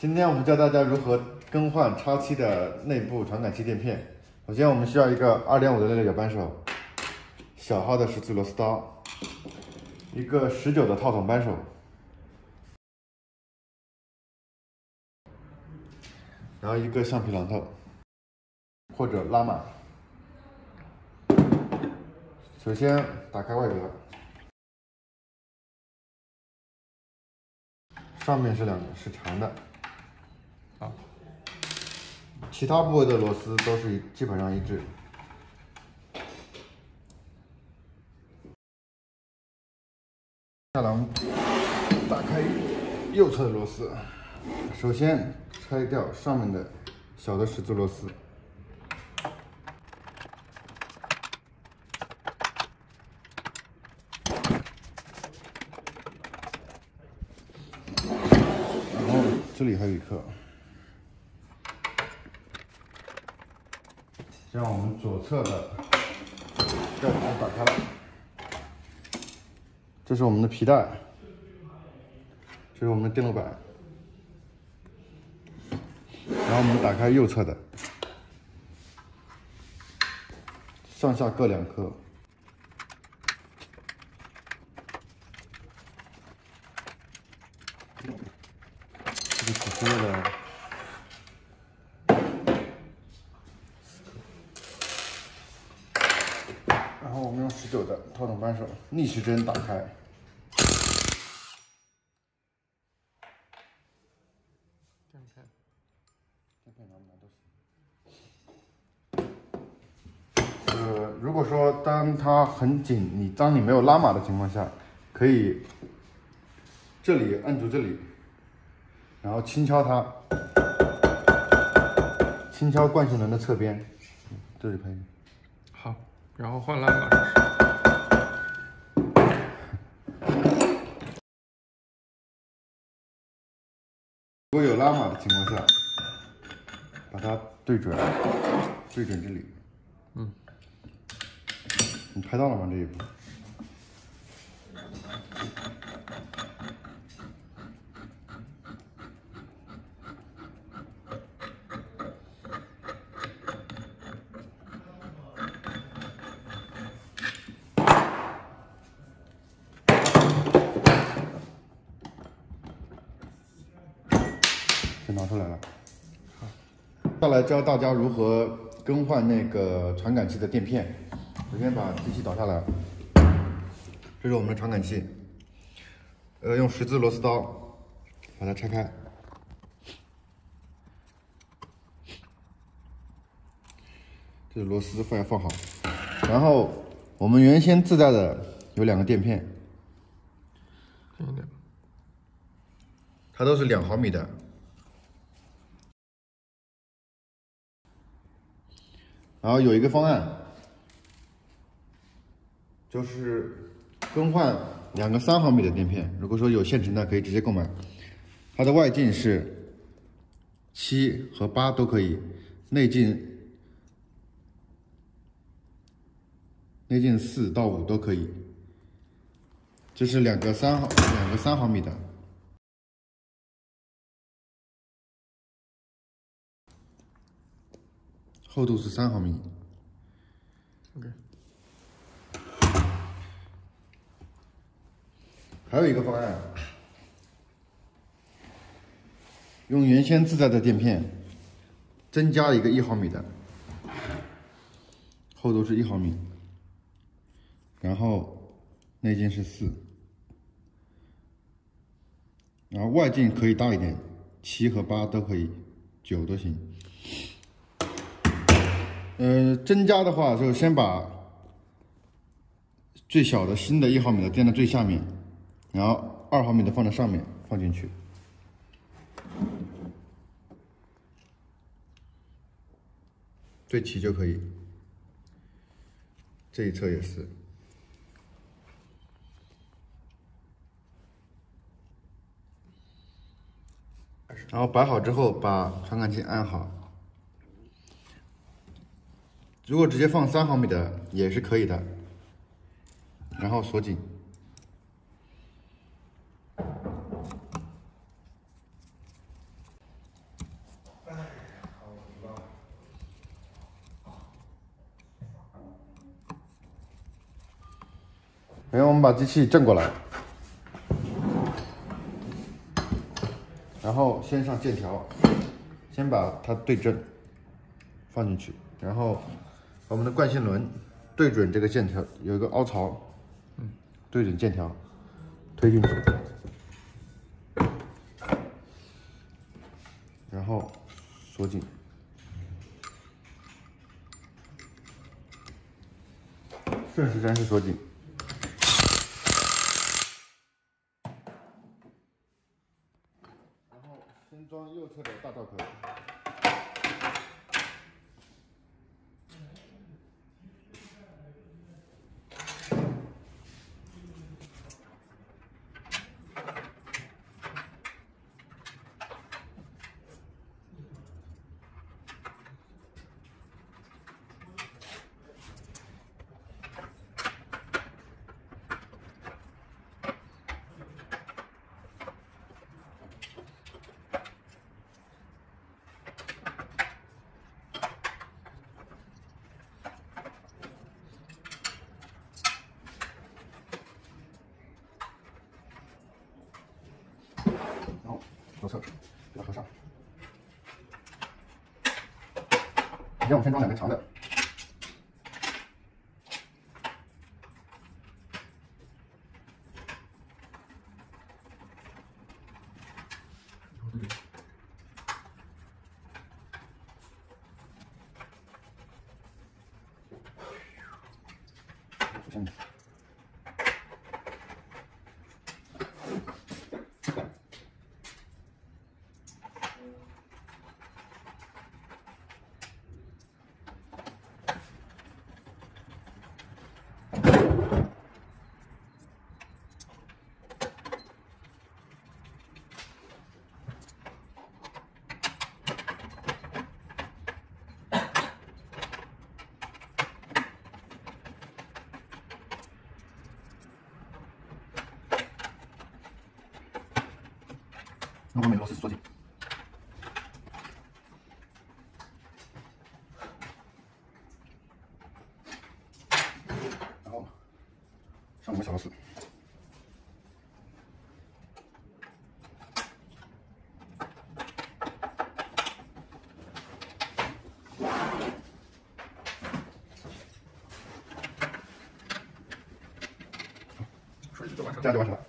今天我们教大家如何更换超期的内部传感器垫片。首先，我们需要一个2.5的六角扳手，小号的10字螺丝刀，一个19的套筒扳手，然后一个橡皮榔头或者拉马。首先打开外格，上面是长的， 好， 其他部位的螺丝都是基本上一致。下来我们打开右侧的螺丝，首先拆掉上面的小的10字螺丝。然后这里还有一颗，这样我们左侧的盖子打开了。这是我们的皮带，这是我们的电路板，然后我们打开右侧的，上下各2颗。这个只是为了然后我们用19的套筒扳手逆时针打开，垫片拿不拿都行。如果说当它很紧，当你没有拉马的情况下，可以这里按住这里，然后轻敲它，轻敲惯性轮的侧边，这里可以。 好，然后换拉马。 如果有拉马的情况下，把它对准这里。你拍到了吗？这一步。拿出来了。下来教大家如何更换那个传感器的垫片。首先把机器倒下来，这是我们的传感器。用10字螺丝刀把它拆开。这个螺丝要放好。然后我们原先自带的有2个垫片，它都是2毫米的。然后有一个方案，就是更换2个3毫米的垫片。如果说有现成的，可以直接购买。它的外径是7和8都可以，内径4到5都可以。这是两个3毫米的。厚度是3毫米。 OK。 还有一个方案，用原先自带的垫片，增加一个1毫米的，厚度是1毫米，然后内径是4，然后外径可以大一点，7和8都可以，9都行。增加的话就先把最小的新的1毫米的垫在最下面，然后2毫米的放在上面放进去。对齐就可以。这一侧也是。然后摆好之后，把传感器按好。如果直接放3毫米的也是可以的，然后锁紧。 然后我们把机器正过来，然后先上键条，先把它对正，放进去，然后把我们的惯性轮对准这个键条，有一个凹槽，对准键条，推进去，然后锁紧。 顺时针是锁紧，然后先装右侧的大罩壳，然后左侧要合上。首先我们先装两个长的。 首先，那我们螺丝锁紧，然后上5个小螺丝。 这样就完成了。